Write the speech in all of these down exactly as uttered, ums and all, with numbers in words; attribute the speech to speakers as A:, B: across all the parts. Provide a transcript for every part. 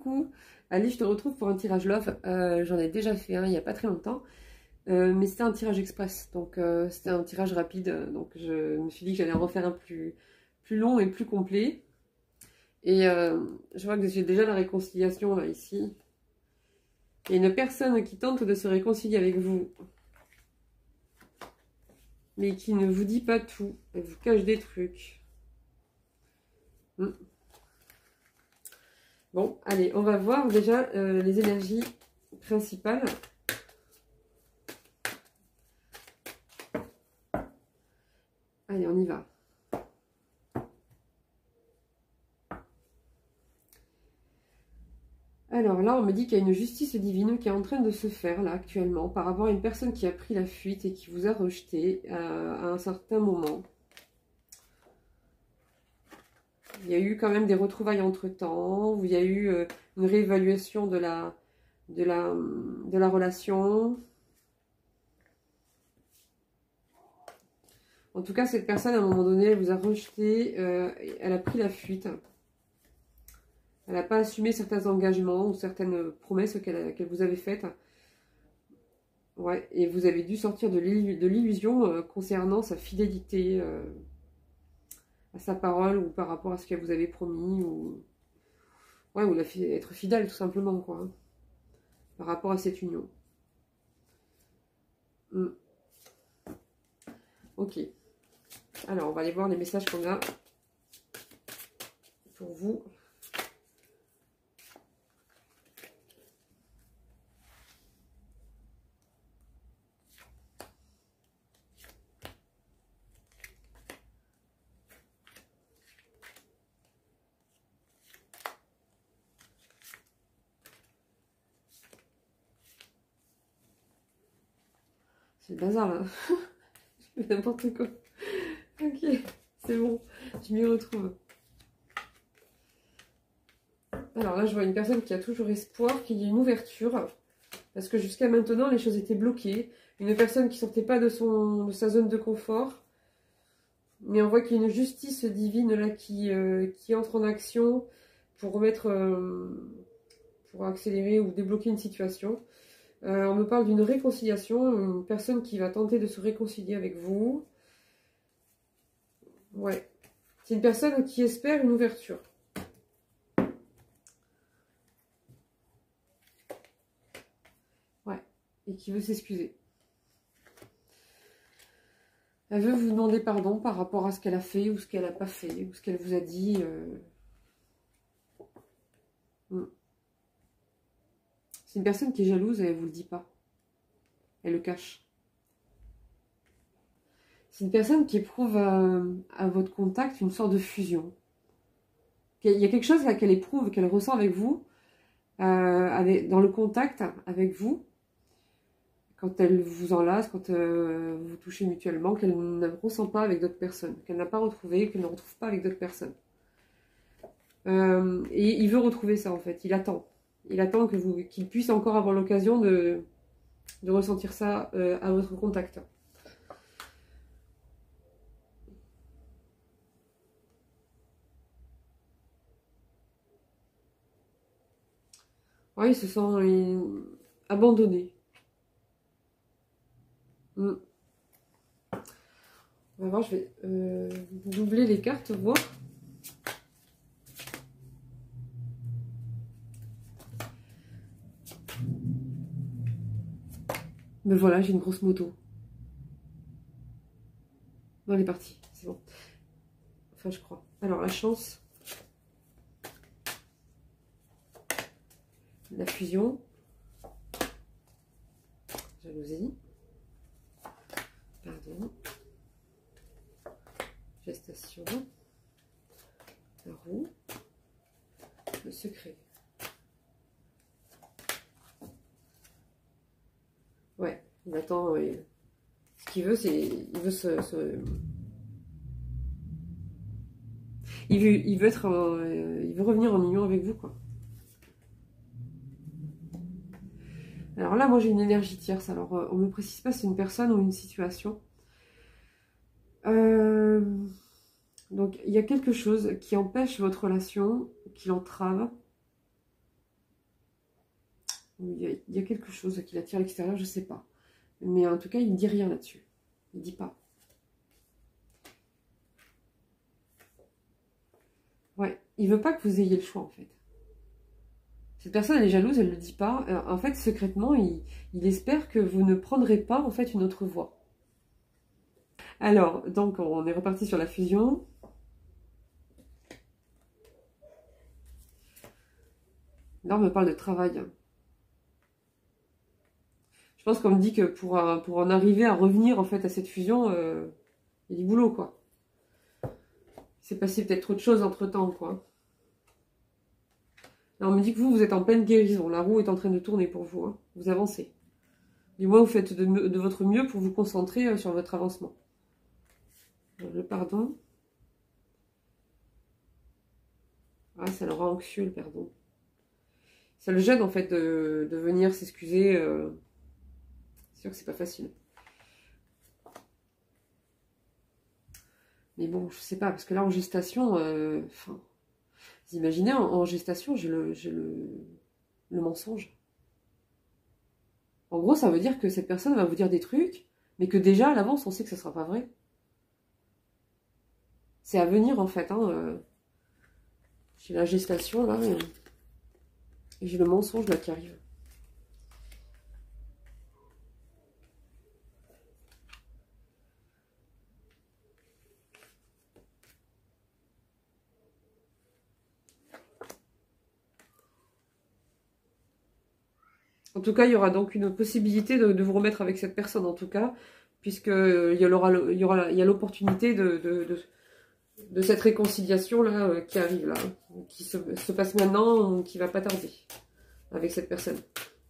A: coucou. Ali, je te retrouve pour un tirage love. Euh, J'en ai déjà fait un il n'y a pas très longtemps. Euh, mais c'était un tirage express. Donc euh, c'était un tirage rapide. Donc je me suis dit que j'allais en refaire un plus, plus long et plus complet. Et euh, je vois que j'ai déjà la réconciliation là, ici. Il y a une personne qui tente de se réconcilier avec vous. Mais qui ne vous dit pas tout. Elle vous cache des trucs. Hmm. Bon, allez, on va voir déjà euh, les énergies principales. Allez, on y va. Alors là, on me dit qu'il y a une justice divine qui est en train de se faire là actuellement par rapport à une personne qui a pris la fuite et qui vous a rejeté euh, à un certain moment. Il y a eu quand même des retrouvailles entre-temps, il y a eu euh, une réévaluation de la, de, la, de la relation. En tout cas, cette personne, à un moment donné, elle vous a rejeté, euh, elle a pris la fuite. Elle n'a pas assumé certains engagements ou certaines promesses qu'elle qu'elle vous avait faites. Ouais, et vous avez dû sortir de l'illusion euh, concernant sa fidélité euh, à sa parole ou par rapport à ce qu'elle vous avait promis. Ou, ouais, ou la, être fidèle tout simplement, quoi. Hein, par rapport à cette union. Mm. Ok. Alors, on va aller voir les messages qu'on a pour vous. C'est le bazar là. Je fais n'importe quoi. Ok, c'est bon, je m'y retrouve. Alors là, je vois une personne qui a toujours espoir qu'il y ait une ouverture. Parce que jusqu'à maintenant, les choses étaient bloquées. Une personne qui sortait pas de, son, de sa zone de confort. Mais on voit qu'il y a une justice divine là qui, euh, qui entre en action pour remettre, euh, pour accélérer ou débloquer une situation. Euh, on me parle d'une réconciliation, une personne qui va tenter de se réconcilier avec vous. Ouais. C'est une personne qui espère une ouverture. Ouais. Et qui veut s'excuser. Elle veut vous demander pardon par rapport à ce qu'elle a fait ou ce qu'elle n'a pas fait ou ce qu'elle vous a dit. Euh... Hmm. C'est une personne qui est jalouse et elle ne vous le dit pas. Elle le cache. C'est une personne qui éprouve à, à votre contact une sorte de fusion. Il y a quelque chose là qu'elle éprouve, qu'elle ressent avec vous, euh, avec, dans le contact avec vous, quand elle vous enlace, quand euh, vous vous touchez mutuellement, qu'elle ne ressent pas avec d'autres personnes, qu'elle n'a pas retrouvé, qu'elle ne retrouve pas avec d'autres personnes. Euh, et il veut retrouver ça en fait, il attend. Il attend que vous, qu'il puisse encore avoir l'occasion de, de ressentir ça euh, à votre contact. Oui, ils se sent euh, abandonnés. Mm. On va voir, je vais euh, doubler les cartes, voir. Mais voilà, j'ai une grosse moto. Non, elle est partie, c'est bon. Enfin, je crois. Alors, la chance. La fusion. Jalousie. Pardon. Gestation. La roue. Le secret. Ouais, il attend. Ouais. Ce qu'il veut, c'est. Il veut se. se... Il, veut, il veut être. En, euh, il veut revenir en union avec vous, quoi. Alors là, moi, j'ai une énergie tierce. Alors, euh, on ne me précise pas si c'est une personne ou une situation. Euh, donc, il y a quelque chose qui empêche votre relation, qui l'entrave. Il y a, il y a quelque chose qui l'attire à l'extérieur, je ne sais pas. Mais en tout cas, il ne dit rien là-dessus. Il ne dit pas. Ouais, il veut pas que vous ayez le choix, en fait. Cette personne, elle est jalouse, elle ne le dit pas. En fait, secrètement, il, il espère que vous ne prendrez pas, en fait, une autre voie. Alors, donc, on est reparti sur la fusion. Là, on me parle de travail. Je pense qu'on me dit que pour, pour en arriver à revenir, en fait, à cette fusion, euh, il y a du boulot, quoi. Il s'est passé peut-être autre chose entre-temps, quoi. Là, on me dit que vous, vous êtes en pleine guérison. La roue est en train de tourner pour vous. Hein. Vous avancez. Du moins, vous faites de, de votre mieux pour vous concentrer sur votre avancement. Le pardon. Ah, ça le rend anxieux, le pardon. Ça le gêne, en fait, de, de venir s'excuser. Euh... C'est sûr que c'est pas facile. Mais bon, je sais pas, parce que là, en gestation, euh, enfin, vous imaginez, en, en gestation, j'ai le, j'ai le, le mensonge. En gros, ça veut dire que cette personne va vous dire des trucs, mais que déjà, à l'avance, on sait que ça sera pas vrai. C'est à venir, en fait. Hein, euh... J'ai la gestation, là, et, et j'ai le mensonge, là, qui arrive. En tout cas, il y aura donc une possibilité de, de vous remettre avec cette personne, en tout cas, puisqu'il y aura, il y aura, il y a l'opportunité de, de, de, de cette réconciliation-là euh, qui arrive, là, qui se, se passe maintenant, qui va pas tarder avec cette personne.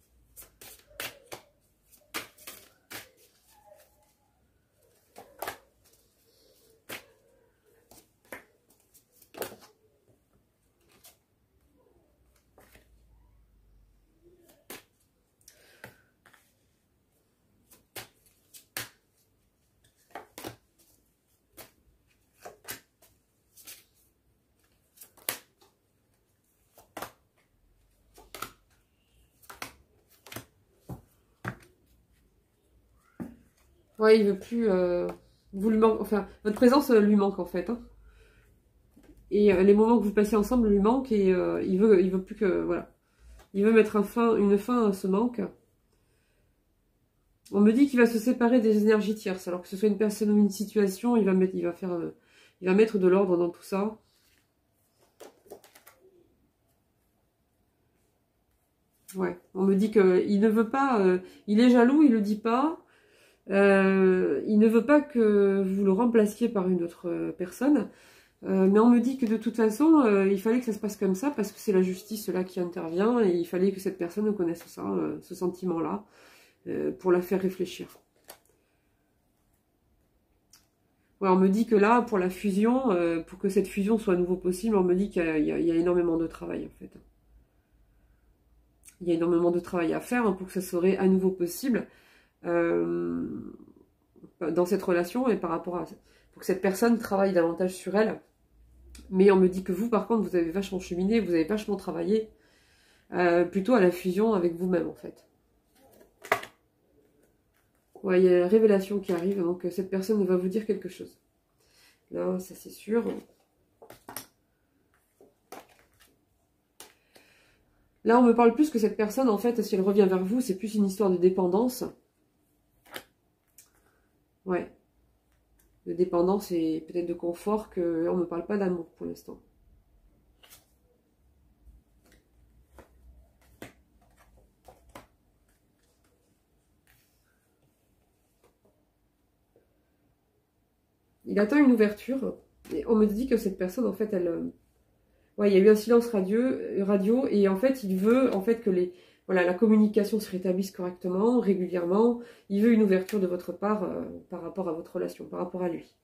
A: Ouais, il veut plus... Euh, vous lui manque, enfin, votre présence euh, lui manque, en fait. Hein. Et euh, les moments que vous passez ensemble lui manquent et euh, il veut, il veut plus que... Voilà. Il veut mettre un fin, une fin à ce manque. On me dit qu'il va se séparer des énergies tierces. Alors que ce soit une personne ou une situation, il va mettre, il va faire, euh, il va mettre de l'ordre dans tout ça. Ouais. On me dit qu'il ne veut pas... Euh, il est jaloux, il le dit pas. Euh, il ne veut pas que vous le remplaciez par une autre personne. Euh, mais on me dit que de toute façon, euh, il fallait que ça se passe comme ça parce que c'est la justice là qui intervient et il fallait que cette personne connaisse ça, euh, ce sentiment-là, euh, pour la faire réfléchir. Ouais, on me dit que là, pour la fusion, euh, pour que cette fusion soit à nouveau possible, on me dit qu'il y, y, y a énormément de travail en fait. Il y a énormément de travail à faire hein, pour que ça serait à nouveau possible euh, dans cette relation et par rapport à... pour que cette personne travaille davantage sur elle. Mais on me dit que vous, par contre, vous avez vachement cheminé, vous avez vachement travaillé, euh, plutôt à la fusion avec vous-même, en fait. Ouais, il y a la révélation qui arrive, donc cette personne va vous dire quelque chose. Là, ça c'est sûr. Là, on me parle plus que cette personne, en fait, si elle revient vers vous, c'est plus une histoire de dépendance. Ouais. De dépendance et peut-être de confort, qu'on ne me parle pas d'amour pour l'instant. Il attend une ouverture. Et on me dit que cette personne, en fait, elle... Ouais, il y a eu un silence radio, radio et en fait, il veut en fait que les, voilà, la communication se rétablisse correctement, régulièrement. Il veut une ouverture de votre part euh, par rapport à votre relation, par rapport à lui.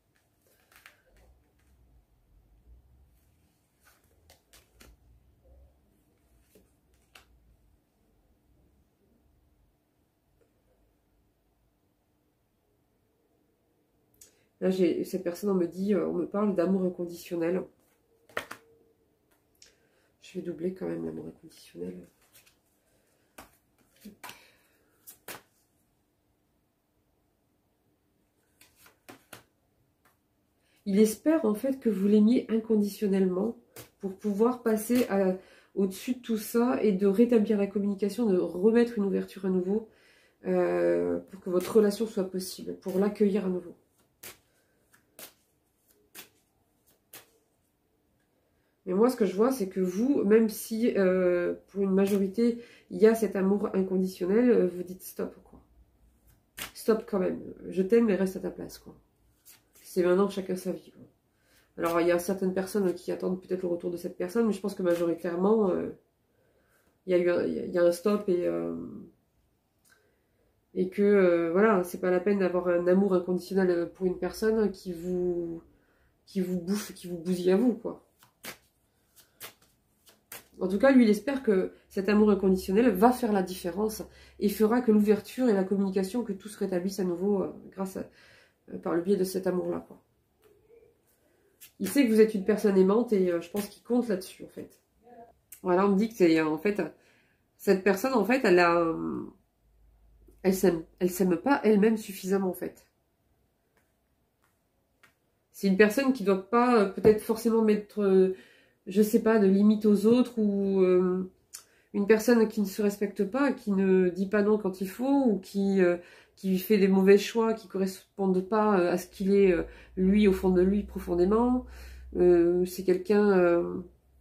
A: Là, j'ai cette personne, on me dit, on me parle d'amour inconditionnel. Je vais doubler quand même l'amour inconditionnel. Il espère en fait que vous l'aimiez inconditionnellement pour pouvoir passer au-dessus de tout ça et de rétablir la communication, de remettre une ouverture à nouveau euh, pour que votre relation soit possible, pour l'accueillir à nouveau. Mais moi, ce que je vois, c'est que vous, même si euh, pour une majorité, il y a cet amour inconditionnel, vous dites stop, quoi. Stop quand même. Je t'aime, mais reste à ta place, quoi. C'est maintenant chacun sa vie, quoi. Alors, il y a certaines personnes qui attendent peut-être le retour de cette personne, mais je pense que majoritairement, euh, il y a eu un, il y a un stop et, euh, et que, euh, voilà, c'est pas la peine d'avoir un amour inconditionnel pour une personne qui vous, qui vous bouffe, qui vous bousille à vous, quoi. En tout cas, lui, il espère que cet amour inconditionnel va faire la différence et fera que l'ouverture et la communication, que tout se rétablisse à nouveau euh, grâce à, euh, par le biais de cet amour-là, quoi. Il sait que vous êtes une personne aimante et euh, je pense qu'il compte là-dessus, en fait. Voilà, on me dit que c'est, en fait, cette personne, en fait, elle a, euh, elle s'aime, elle s'aime pas elle-même suffisamment, en fait. C'est une personne qui doit pas, euh, peut-être forcément mettre... Euh, je sais pas, de limite aux autres, ou euh, une personne qui ne se respecte pas, qui ne dit pas non quand il faut, ou qui, euh, qui fait des mauvais choix qui ne correspondent pas à ce qu'il est, euh, lui, au fond de lui, profondément. Euh, c'est quelqu'un euh,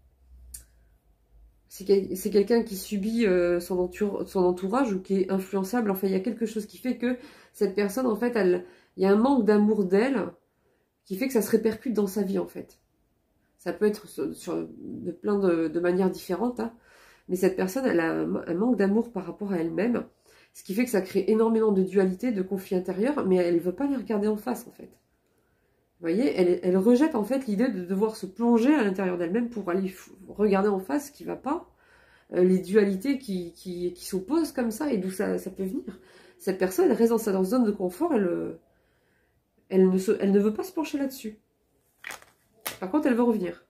A: c'est quel, c'est quelqu'un qui subit euh, son, entour, son entourage, ou qui est influençable. Enfin, il y a quelque chose qui fait que cette personne, en fait, elle, il y a un manque d'amour d'elle, qui fait que ça se répercute dans sa vie, en fait. Ça peut être sur, sur, de plein de, de manières différentes, hein. Mais cette personne, elle a un, un manque d'amour par rapport à elle-même, ce qui fait que ça crée énormément de dualité, de conflits intérieurs, mais elle ne veut pas les regarder en face, en fait. Vous voyez, elle, elle rejette en fait l'idée de devoir se plonger à l'intérieur d'elle-même pour aller regarder en face ce qui ne va pas, euh, les dualités qui, qui, qui s'opposent comme ça, et d'où ça, ça peut venir. Cette personne, elle reste dans sa zone de confort, elle, elle, ne, se, elle ne veut pas se pencher là-dessus. Par contre, elle veut revenir.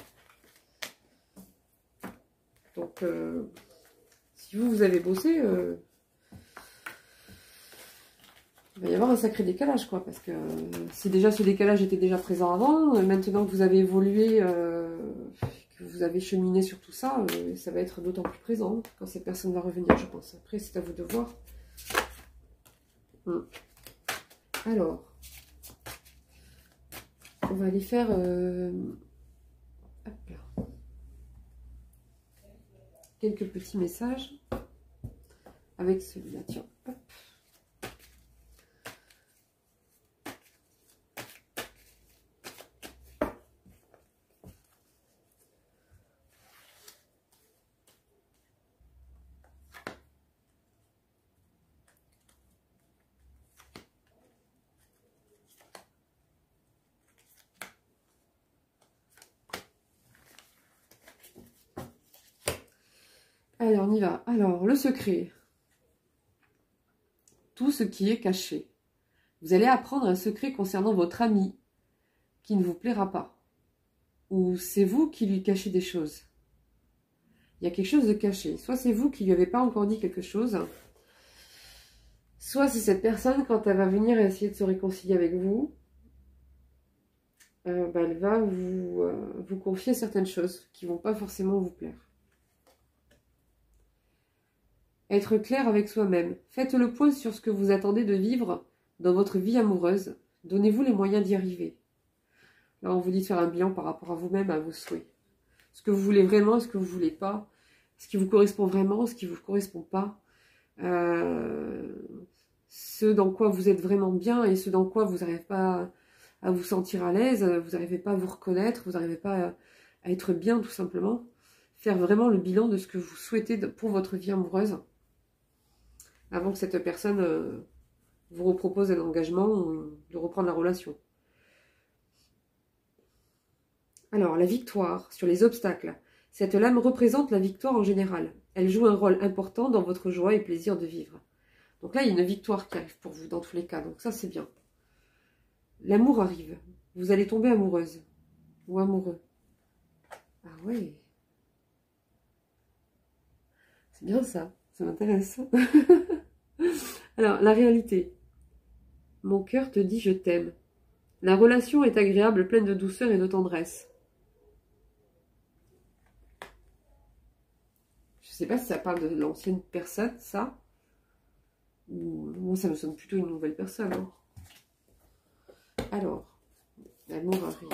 A: Donc, euh, si vous, vous avez bossé, euh, il va y avoir un sacré décalage, quoi. Parce que euh, si déjà ce décalage était déjà présent avant, euh, maintenant que vous avez évolué, euh, que vous avez cheminé sur tout ça, euh, ça va être d'autant plus présent quand cette personne va revenir, je pense. Après, c'est à vous de voir. Hum. Alors, on va aller faire... Euh, hop là. Quelques petits messages avec celui-là, tiens, hop. Allez, on y va. Alors, le secret. Tout ce qui est caché. Vous allez apprendre un secret concernant votre ami qui ne vous plaira pas. Ou c'est vous qui lui cachez des choses. Il y a quelque chose de caché. Soit c'est vous qui ne lui avez pas encore dit quelque chose. Soit c'est cette personne, quand elle va venir essayer de se réconcilier avec vous, euh, bah, elle va vous, euh, vous confier certaines choses qui ne vont pas forcément vous plaire. Être clair avec soi-même. Faites le point sur ce que vous attendez de vivre dans votre vie amoureuse. Donnez-vous les moyens d'y arriver. Là, on vous dit de faire un bilan par rapport à vous-même, à vos souhaits. Ce que vous voulez vraiment, ce que vous ne voulez pas. Ce qui vous correspond vraiment, ce qui ne vous correspond pas. Euh, ce dans quoi vous êtes vraiment bien et ce dans quoi vous n'arrivez pas à vous sentir à l'aise. Vous n'arrivez pas à vous reconnaître, vous n'arrivez pas à, à être bien, tout simplement. Faire vraiment le bilan de ce que vous souhaitez pour votre vie amoureuse, avant que cette personne euh, vous repropose un engagement ou de reprendre la relation. Alors, la victoire sur les obstacles. Cette lame représente la victoire en général. Elle joue un rôle important dans votre joie et plaisir de vivre. Donc là, il y a une victoire qui arrive pour vous dans tous les cas. Donc ça, c'est bien. L'amour arrive. Vous allez tomber amoureuse ou amoureux. Ah ouais. C'est bien ça. Ça m'intéresse. Alors, la réalité. Mon cœur te dit je t'aime. La relation est agréable, pleine de douceur et de tendresse. Je ne sais pas si ça parle de l'ancienne personne, ça. Ou moi, ça me sonne plutôt une nouvelle personne. Hein. Alors, l'amour arrive.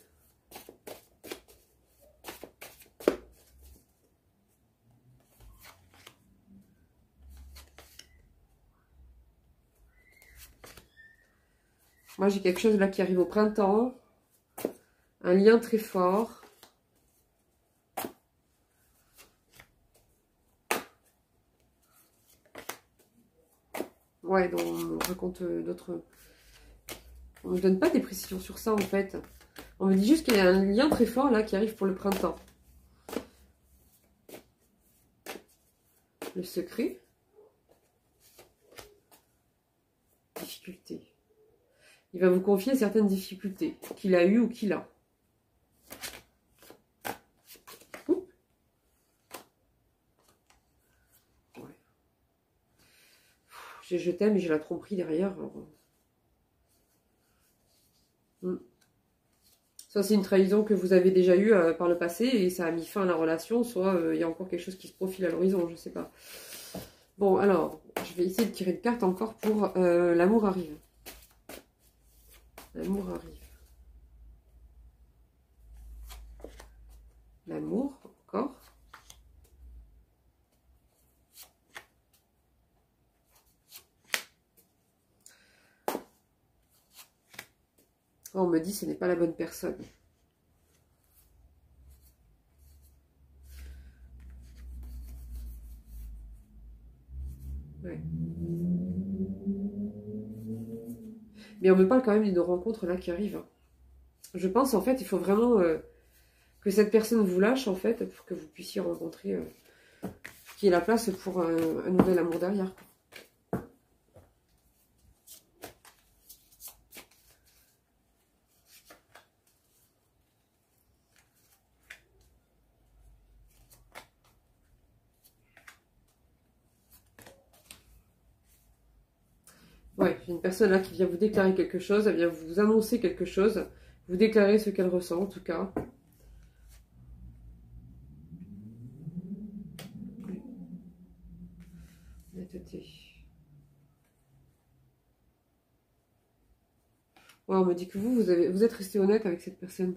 A: Moi, j'ai quelque chose là qui arrive au printemps. Un lien très fort. Ouais, donc on raconte d'autres... On ne me donne pas des précisions sur ça, en fait. On me dit juste qu'il y a un lien très fort là qui arrive pour le printemps. Le secret. Difficulté. Il va vous confier certaines difficultés qu'il a eues ou qu'il a. Ouh. Ouais. J'ai je t'aime et j'ai la tromperie derrière. Hmm. Ça, c'est une trahison que vous avez déjà eue euh, par le passé et ça a mis fin à la relation. Soit euh, il y a encore quelque chose qui se profile à l'horizon, je ne sais pas. Bon, alors, je vais essayer de tirer une carte encore pour euh, l'amour arrive. L'amour arrive. L'amour, encore. Oh, on me dit que ce n'est pas la bonne personne. Ouais. Mais on me parle quand même d'une rencontre là qui arrive. Hein. Je pense en fait il faut vraiment euh, que cette personne vous lâche en fait pour que vous puissiez rencontrer euh, qu'il y ait la place pour un, un nouvel amour derrière. Ouais, j'ai une personne là qui vient vous déclarer quelque chose, elle vient vous annoncer quelque chose, vous déclarer ce qu'elle ressent en tout cas. Netteté. Ouais, on me dit que vous, vous, avez, vous êtes resté honnête avec cette personne.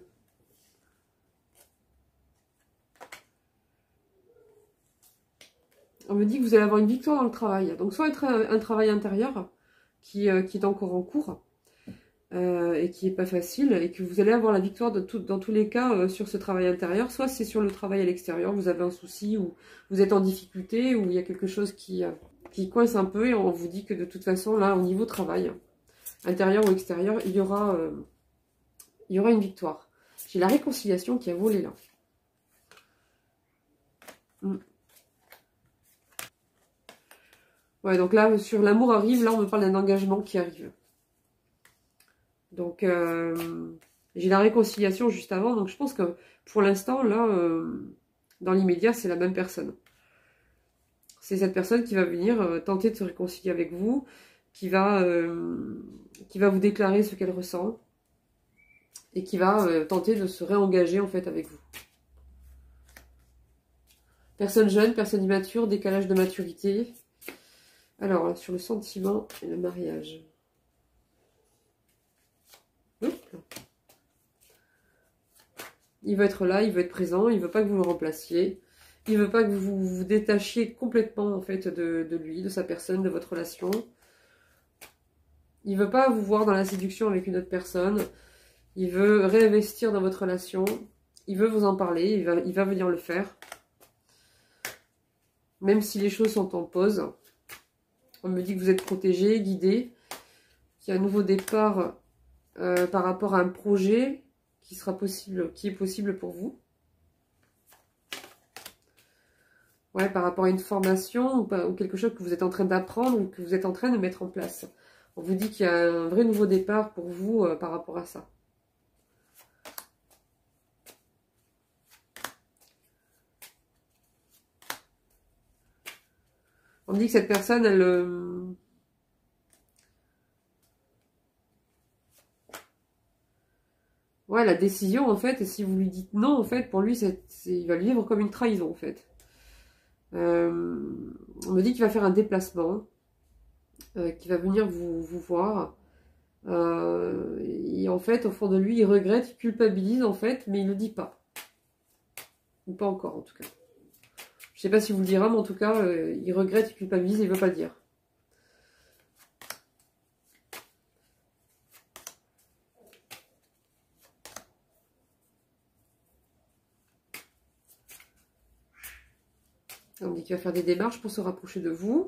A: On me dit que vous allez avoir une victoire dans le travail. Donc soit être un, un travail intérieur qui, euh, qui est encore en cours euh, et qui n'est pas facile et que vous allez avoir la victoire de tout, dans tous les cas euh, sur ce travail intérieur. Soit c'est sur le travail à l'extérieur, vous avez un souci ou vous êtes en difficulté ou il y a quelque chose qui, euh, qui coince un peu et on vous dit que de toute façon là au niveau travail, intérieur ou extérieur, il y aura, euh, il y aura une victoire. J'ai la réconciliation qui a volé là. Mm. Ouais, donc là, sur l'amour arrive, là, on me parle d'un engagement qui arrive. Donc, euh, j'ai la réconciliation juste avant. Donc, je pense que pour l'instant, là, euh, dans l'immédiat, c'est la même personne. C'est cette personne qui va venir euh, tenter de se réconcilier avec vous, qui va, euh, qui va vous déclarer ce qu'elle ressent et qui va euh, tenter de se réengager, en fait, avec vous. Personne jeune, personne immature, décalage de maturité. Alors, sur le sentiment et le mariage. Hop. Il veut être là, il veut être présent, il veut pas que vous le remplaciez. Il veut pas que vous vous détachiez complètement en fait de, de lui, de sa personne, de votre relation. Il veut pas vous voir dans la séduction avec une autre personne. Il veut réinvestir dans votre relation. Il veut vous en parler, il va, il va venir le faire. Même si les choses sont en pause. On me dit que vous êtes protégé, guidé. Qu'il y a un nouveau départ euh, par rapport à un projet qui sera possible, qui est possible pour vous. Ouais, par rapport à une formation ou, pas, ou quelque chose que vous êtes en train d'apprendre ou que vous êtes en train de mettre en place. On vous dit qu'il y a un vrai nouveau départ pour vous euh, par rapport à ça. On me dit que cette personne, elle... Euh, Ouais, la décision, en fait, et si vous lui dites non, en fait, pour lui, c'est, il va le vivre comme une trahison, en fait. Euh, on me dit qu'il va faire un déplacement, euh, qu'il va venir vous, vous voir. Euh, et en fait, au fond de lui, il regrette, il culpabilise, en fait, mais il ne le dit pas. Ou pas encore, en tout cas. Je sais pas si vous le dira, mais en tout cas, euh, il regrette, il culpabilise, et il veut pas le dire. On me dit qu'il va faire des démarches pour se rapprocher de vous.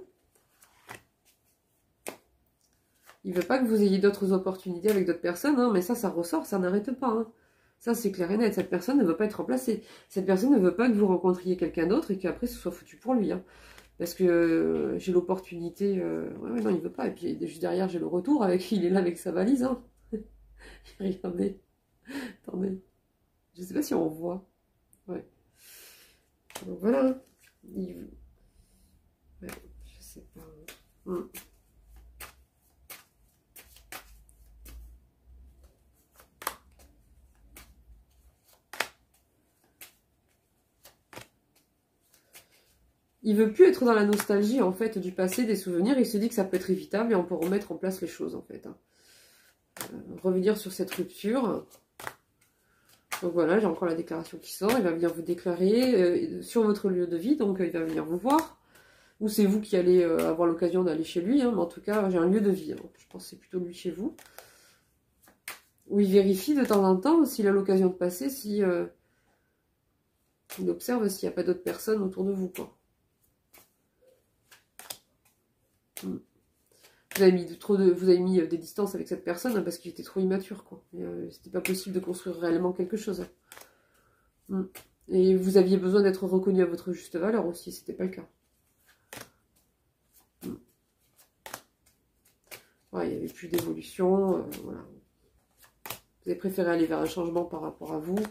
A: Il veut pas que vous ayez d'autres opportunités avec d'autres personnes, hein, mais ça, ça ressort, ça n'arrête pas. Hein. Ça, c'est clair et net. Cette personne ne veut pas être remplacée. Cette personne ne veut pas que vous rencontriez quelqu'un d'autre et qu'après, ce soit foutu pour lui. Hein. Parce que euh, j'ai l'opportunité... Euh... Ouais, ouais, non, il veut pas. Et puis, juste derrière, j'ai le retour. Avec il est là avec sa valise. Hein. Regardez. Attendez. Je sais pas si on voit. Ouais. Donc, voilà. Il... Ouais, je sais pas. Hum. Il veut plus être dans la nostalgie, en fait, du passé, des souvenirs. Il se dit que ça peut être évitable et on peut remettre en place les choses, en fait. Hein. Euh, revenir sur cette rupture. Donc voilà, j'ai encore la déclaration qui sort. Il va venir vous déclarer euh, sur votre lieu de vie. Donc, euh, il va venir vous voir. Ou c'est vous qui allez euh, avoir l'occasion d'aller chez lui. Hein, mais en tout cas, j'ai un lieu de vie. Hein. Je pense que c'est plutôt lui chez vous. Où il vérifie de temps en temps, s'il a l'occasion de passer, si euh, il observe s'il n'y a pas d'autres personnes autour de vous, quoi. Hmm. Vous avez mis de, trop de, vous avez mis des distances avec cette personne hein, parce qu'il était trop immature, quoi. Euh, C'était pas possible de construire réellement quelque chose. Hein. Hmm. Et vous aviez besoin d'être reconnu à votre juste valeur aussi, c'était pas le cas. Hmm. Ouais, il n'y avait plus d'évolution, euh, voilà. Vous avez préféré aller vers un changement par rapport à vous.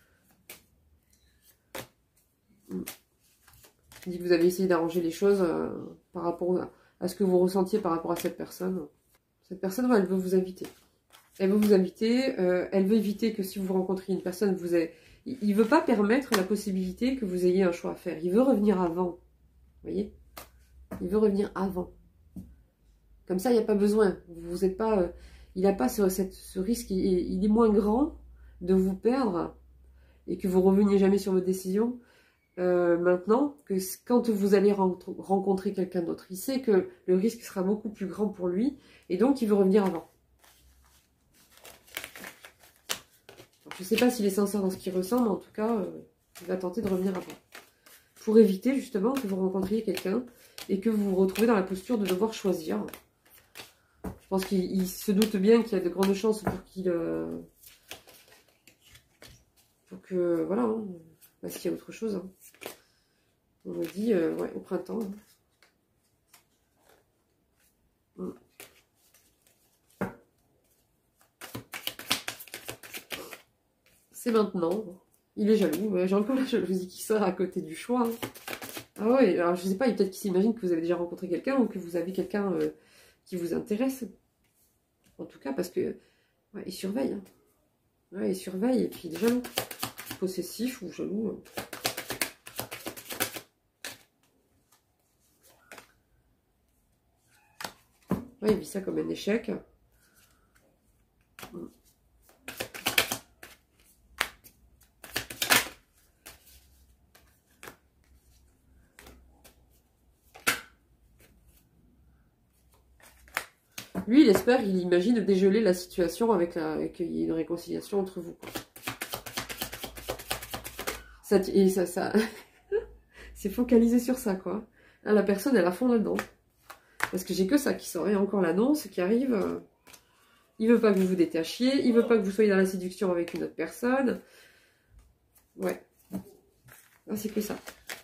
A: Hmm. Il dit que vous avez essayé d'arranger les choses euh, par rapport à, à ce que vous ressentiez par rapport à cette personne. Cette personne, ouais, elle veut vous inviter. Elle veut vous inviter, euh, elle veut éviter que si vous rencontriez une personne, vous avez... il ne veut pas permettre la possibilité que vous ayez un choix à faire. Il veut revenir avant. Vous voyez? Il veut revenir avant. Comme ça, il n'y a pas besoin. Vous êtes pas, euh, il n'a pas ce, cette, ce risque, il, il est moins grand de vous perdre et que vous ne reveniez jamais sur votre décision. Euh, maintenant, que quand vous allez rencontrer quelqu'un d'autre, il sait que le risque sera beaucoup plus grand pour lui, et donc il veut revenir avant. Alors, je ne sais pas s'il est sincère dans ce qu'il ressent, mais en tout cas, euh, il va tenter de revenir avant. Pour éviter justement que vous rencontriez quelqu'un, et que vous vous retrouvez dans la posture de devoir choisir. Je pense qu'il se doute bien qu'il y a de grandes chances pour qu'il... Euh, pour que... Voilà, hein, parce qu'il y a autre chose. Hein. On me dit, euh, ouais, au printemps. Mm. C'est maintenant. Il est jaloux. Ouais, j'ai encore la jalousie qui sort à côté du choix. Hein. Ah ouais, alors je sais pas, peut-être qu'il s'imagine que vous avez déjà rencontré quelqu'un ou que vous avez quelqu'un euh, qui vous intéresse. En tout cas, parce que ouais, il surveille. Hein. Ouais, il surveille et puis il est jaloux. Possessif ou jaloux. Hein. Ouais, il vit ça comme un échec. Lui, il espère, il imagine dégeler la situation avec la, et qu'il y ait une réconciliation entre vous. Ça, et ça, ça c'est focalisé sur ça, quoi. Là, la personne, elle a fond là-dedans. Parce que j'ai que ça qui sort. Et encore l'annonce qui arrive. Euh, il veut pas que vous vous détachiez. Il veut pas que vous soyez dans la séduction avec une autre personne. Ouais. Ah, c'est que ça.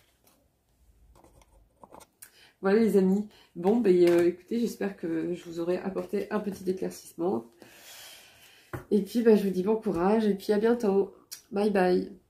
A: Voilà les amis. Bon, ben euh, écoutez, j'espère que je vous aurai apporté un petit éclaircissement. Et puis, ben, je vous dis bon courage et puis à bientôt. Bye bye.